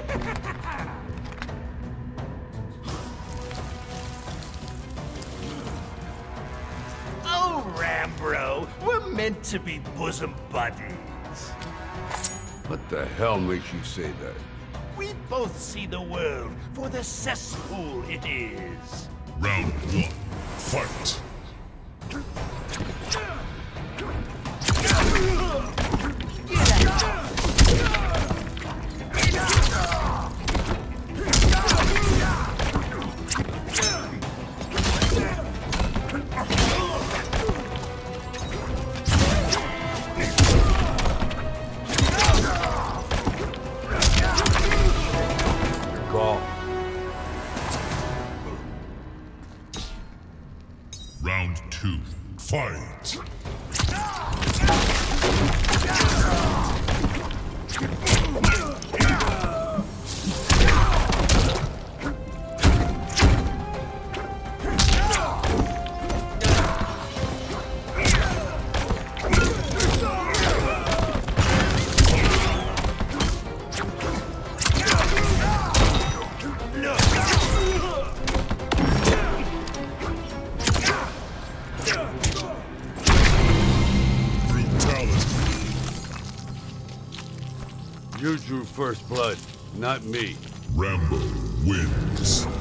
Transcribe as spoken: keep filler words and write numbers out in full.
Oh, Rambro, we're meant to be bosom buddies. What the hell makes you say that? We both see the world for the cesspool it is. Round one, fight! Call. Round two, fight! You drew first blood, not me. Rambo wins.